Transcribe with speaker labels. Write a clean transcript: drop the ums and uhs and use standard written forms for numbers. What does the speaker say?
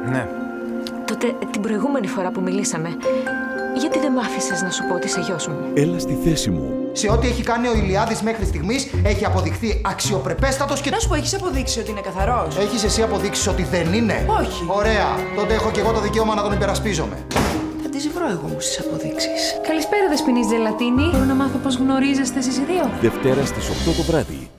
Speaker 1: Ναι.
Speaker 2: Τότε την προηγούμενη φορά που μιλήσαμε, γιατί δεν μ' άφησες να σου πω ότι είσαι γιος μου?
Speaker 3: Έλα στη θέση μου.
Speaker 1: Σε ό,τι έχει κάνει ο Ηλιάδης μέχρι στιγμής, έχει αποδειχθεί αξιοπρεπέστατος και...
Speaker 4: Να σου πω, έχεις αποδείξει ότι είναι καθαρός?
Speaker 1: Έχεις εσύ αποδείξει ότι δεν είναι?
Speaker 4: Όχι.
Speaker 1: Ωραία. Τότε έχω και εγώ το δικαίωμα να τον υπερασπίζομαι.
Speaker 4: Θα τις βρω εγώ μου στις αποδείξεις.
Speaker 5: Καλησπέρα, Δεσποινής Τζελατίνη. Μπορώ να μάθω πώς γνωρίζεστε εσείς οι δύο?
Speaker 3: Δευτέρα στις 8 το βράδυ.